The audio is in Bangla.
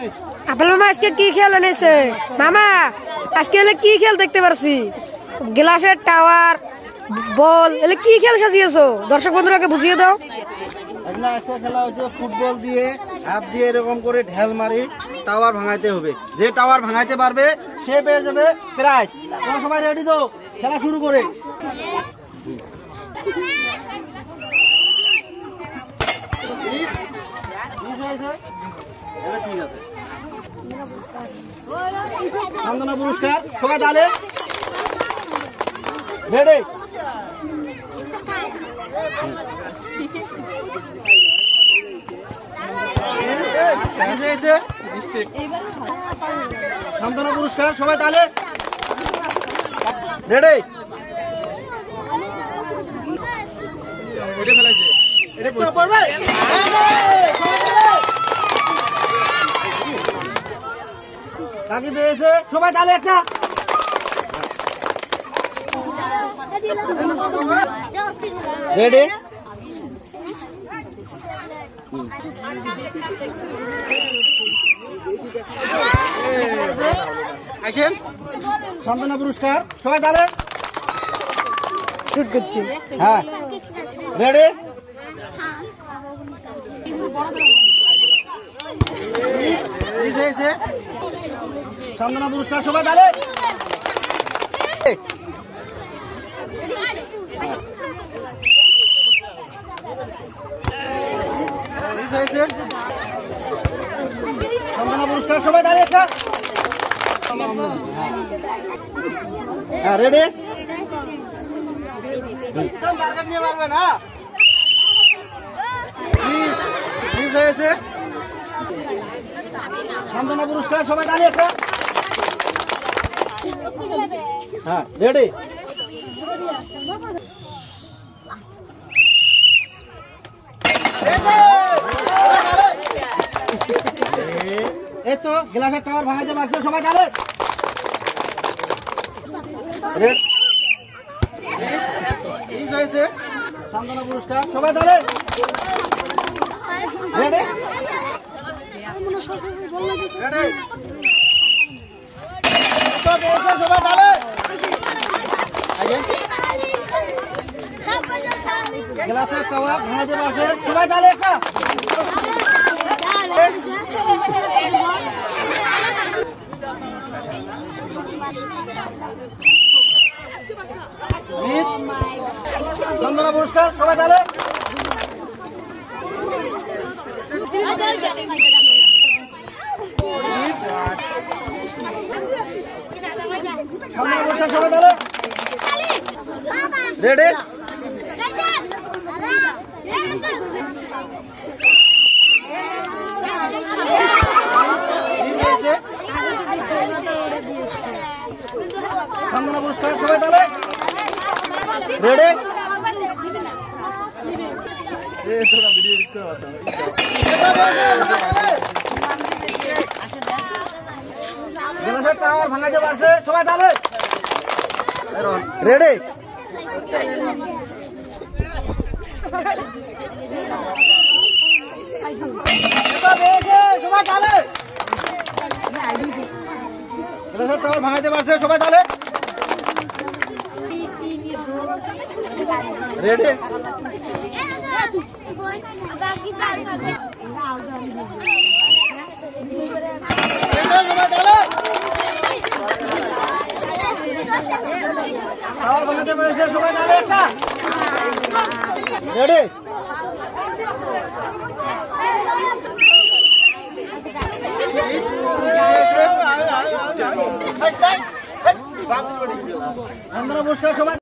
আপেল মামা আজকে কি খেল এনেছে মামা? আজকে এলে কি খেল দেখতে পারছি? গ্লাসের টাওয়ার, বল, এলে কি খেল সাজিয়েছো? দর্শক বন্ধুরাকে বুঝিয়ে দাও। আজকে খেলা হচ্ছে ফুটবল দিয়ে হাত দিয়ে এরকম করে ঢেল মারি টাওয়ার ভাঙাইতে হবে। যে টাওয়ার ভাঙাইতে পারবে সে পেয়ে যাবে প্রাইজ। তোমরা সবাই রেডি তো? খেলা শুরু করে। ঠিক আছে, সান্ত্বনা পুরস্কার সবাই তাহলে রেডি। সান্ত্বনা পুরস্কার সবাই তাহলে রেডি। কাকি পেয়েছে সবাই তাহলে একটা রেডি। আসেন সান্ত্বনা পুরস্কার সবাই তাহলে শুট করছি। হ্যাঁ রেডি। সান্ত্বনা পুরস্কার সবাই তাহলে সান্ত্বনা পুরস্কার সবাই তাহলে একটা হ্যাঁ রেডি। নিয়ে পারবে না হয়েছে। সান্ত্বনা পুরস্কার সবাই তাহলে একটা হ্যাঁ রেডি। এই তো গ্লাসের টাওয়ার ভাঙাতে পারছে সবাই তাহলে হয়েছে। সান্ত্বনা পুরস্কার সবাই তাহলে রেডি রেডি। সবাই তাহলে গ্লাসের টাওয়ার ভাঙাতে পারছে সবাই তাহলে একটা সান্ত্বনা পুরস্কার সবাই তাহলে সান্ত্বনা পুরস্কার সবাই তাহলে রেডি। সান্ত্বনা পুরস্কার সবাই তাহলে রেডি। গ্লাসের টাওয়ার ভাঙাতে পারছে সবাই তাহলে রেডি। সবাই তাহলে গ্লাসের টাওয়ার ভাঙাতে পারছে সবাই তাহলে রেডি। টাওয়ার ভাঙাতে পেরেছে সবাই তাহলে একটা রেডি। সান্ত্বনা পুরস্কার সবাই